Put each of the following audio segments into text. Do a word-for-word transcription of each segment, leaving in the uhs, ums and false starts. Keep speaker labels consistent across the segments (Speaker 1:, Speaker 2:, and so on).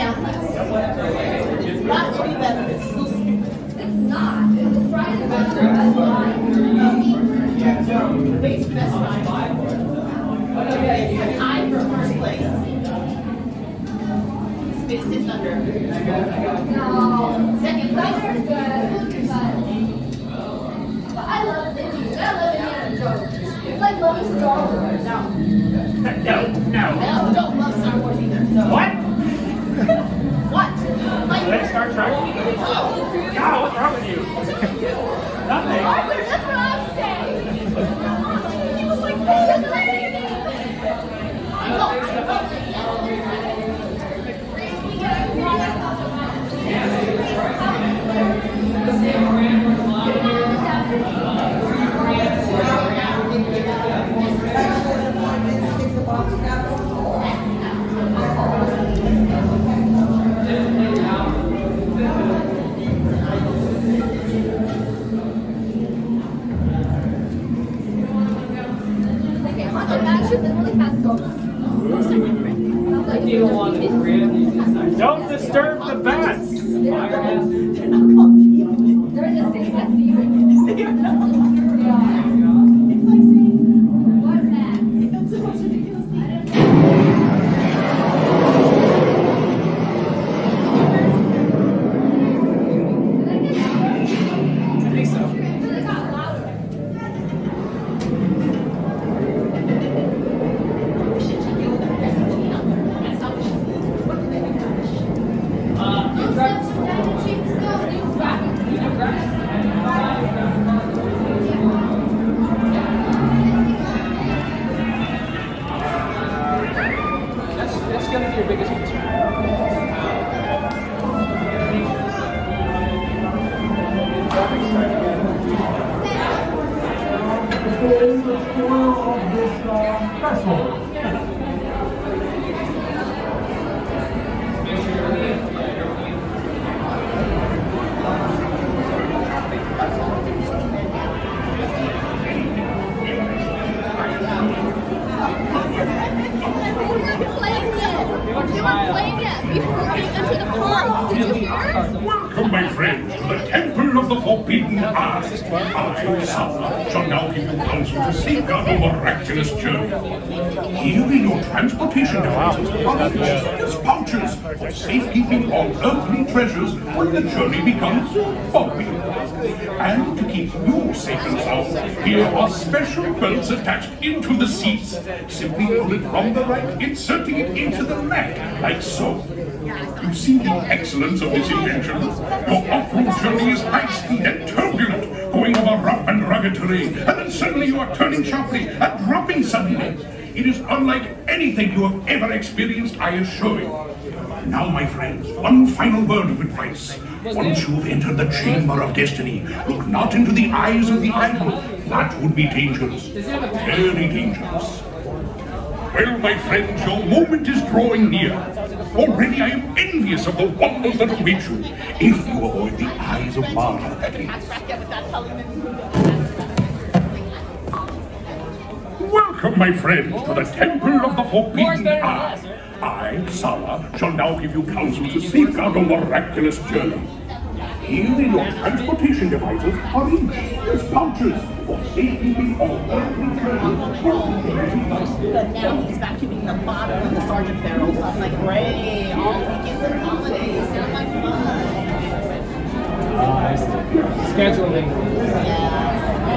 Speaker 1: down less. It's not any better. It's so stupid.
Speaker 2: It's not. It's right in the
Speaker 1: The base best ride. Tied for first place. It's sitting under.
Speaker 2: No.
Speaker 1: Second place.
Speaker 2: Thunder is good, but, but I love Disney. I love Indiana Jones. It's like loving Star Wars.
Speaker 1: No.
Speaker 3: No, no.
Speaker 1: I also don't love Star Wars either. So.
Speaker 3: What?
Speaker 1: What? Like,
Speaker 3: Let's start trying.
Speaker 1: Oh.
Speaker 3: God, what's wrong with you? Nothing.
Speaker 2: Arthur, that's what I'm saying.
Speaker 1: He was like, this is lady. I know. I know.
Speaker 3: Don't disturb the bats.
Speaker 2: They're the same as you.
Speaker 1: It's like saying,
Speaker 2: What, Matt?
Speaker 1: that's the most ridiculous thing.
Speaker 3: I think so.
Speaker 2: They got louder.
Speaker 1: We should check in with the recipe out there. That's how we should do it. What do they do?
Speaker 3: That's, that's going to be your biggest concern.
Speaker 4: Welcome, my friends, to the Temple of the Forbidden Art. I, Sala, shall now give you counsel to safeguard a miraculous journey. Here in your transportation devices are ingenious pouches for safekeeping all earthly treasures when the journey becomes foggy. And to keep you safe and sound, here are special belts attached into the seats. Simply pull it from the right, inserting it into the neck, like so. You see the excellence of this invention? Your off-road journey is high speed and turbulent, going over rough and rugged terrain, and then suddenly you are turning sharply and dropping suddenly. It is unlike anything you have ever experienced, I assure you. Now, my friends, one final word of advice. Once you've entered the chamber of destiny, look not into the eyes of the idol. That would be dangerous. Very dangerous. Well, my friends, your moment is drawing near. Already I am envious of the wonders that await you, if you avoid the eyes of Mara, that is. Welcome, my friends, to the Temple of the Forbidden Art. I, Sala, shall now give you counsel to safeguard a miraculous journey. Here in your transportation devices are ingenious pouches for safekeeping all earthly treasures.
Speaker 1: But now he's back to being the bottom of the sergeant barrel, so I'm like, great, all weekends and holidays, they're like fun.
Speaker 3: Oh, I see. Scheduling.
Speaker 1: Yeah.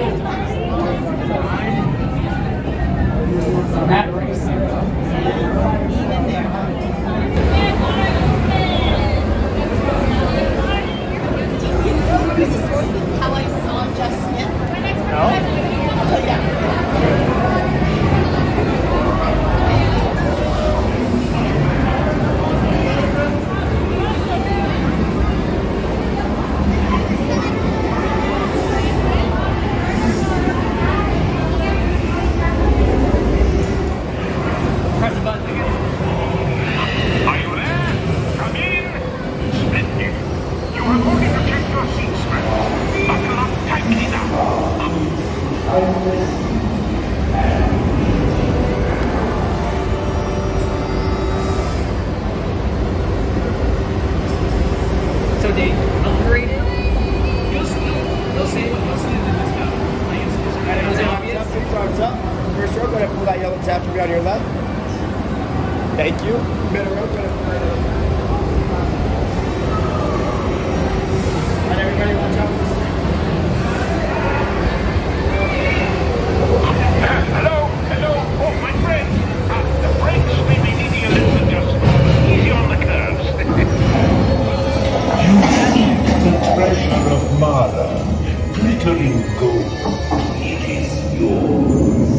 Speaker 3: That race.
Speaker 1: Even there. How I saw Jeff Smith?
Speaker 3: No?
Speaker 1: Oh, yeah.
Speaker 3: when they upgrade it, you'll see, they'll say, you'll see the discount. Like, it's, it's,
Speaker 5: Alright,
Speaker 3: it's
Speaker 5: arms
Speaker 3: obvious.
Speaker 5: up, two arms up. First row, go ahead and pull that yellow tapestry on your left. Thank you. Middle row, go ahead and pull that yellow tapestry. And everybody watch out for the stick.
Speaker 4: Hello, hello, oh my friend. Uh, the brakes may be needing a little adjustment. Easy on the curves. You keep the treasure of Mara, glittering gold. It is yours.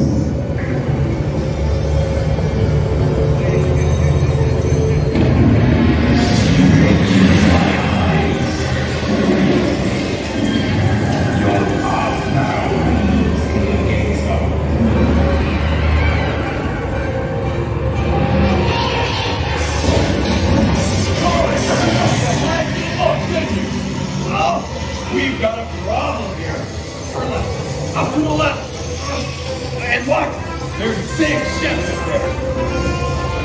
Speaker 6: We've got a problem here. Up to the left. And what? There's big ships in there.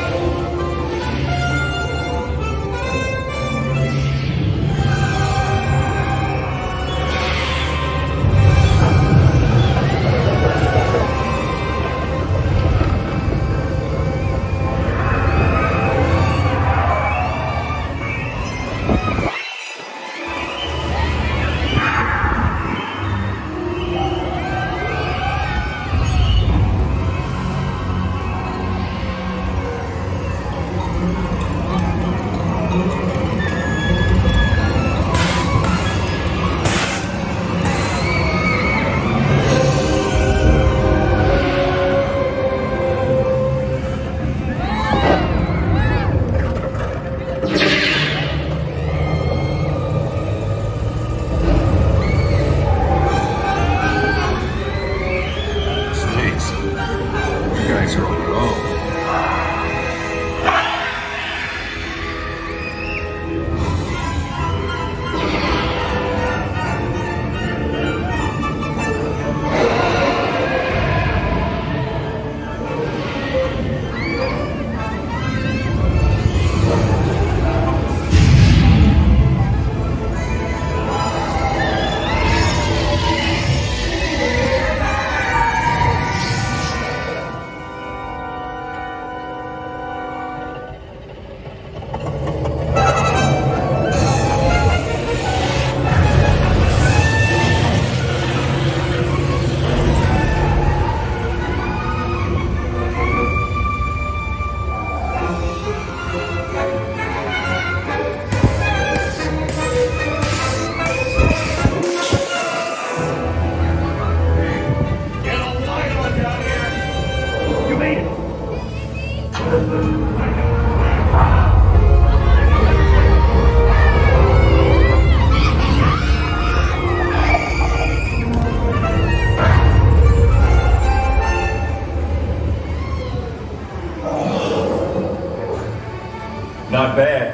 Speaker 6: Not bad.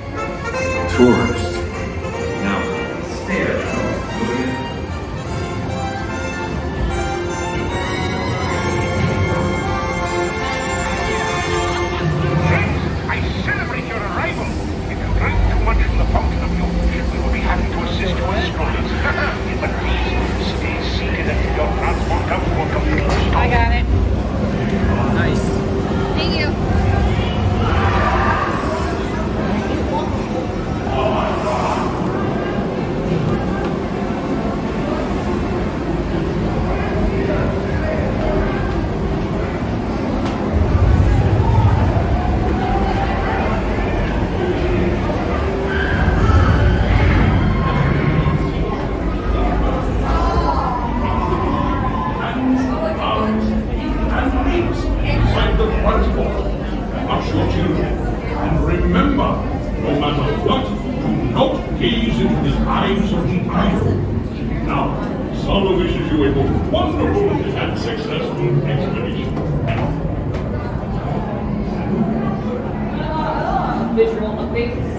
Speaker 6: Tourist. Now, stare.
Speaker 4: Friends, I celebrate your arrival. If you drink too much from the fountain of youth, we will be happy to assist you in strollers. But please, stay seated until your transport comes to a complete stop.
Speaker 1: I got it.
Speaker 3: Nice.
Speaker 2: Thank you.
Speaker 4: Inside the transport. Hush your children. And remember, no matter what, do not gaze into the eyes of the idol. Now, Solo wishes you a most wonderful and successful expedition.
Speaker 1: Visual updates.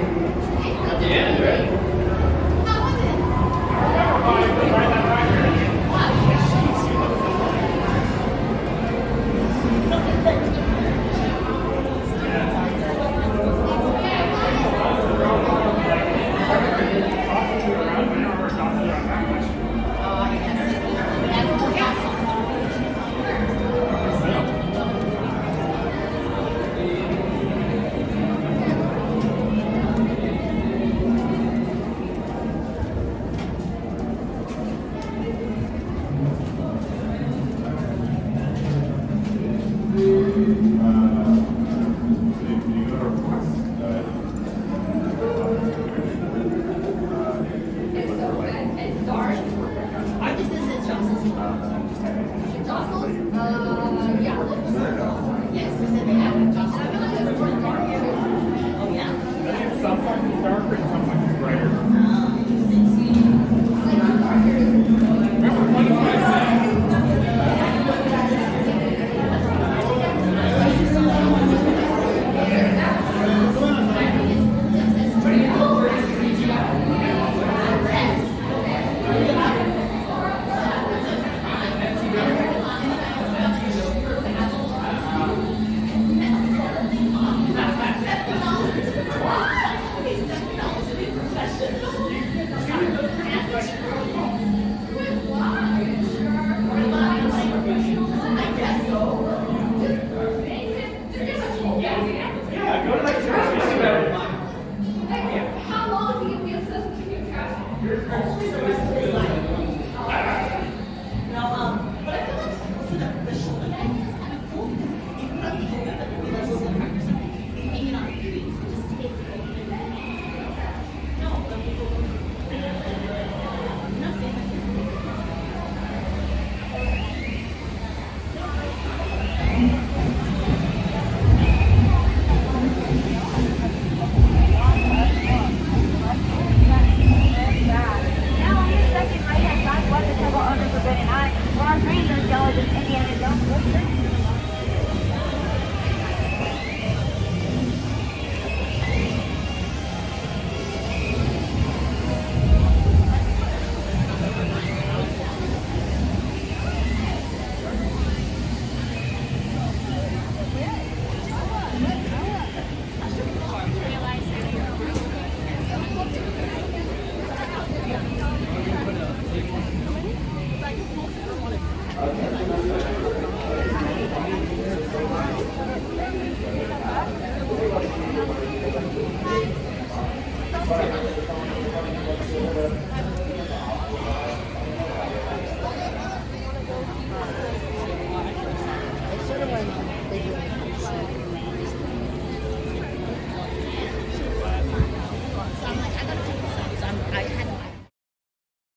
Speaker 2: How was it?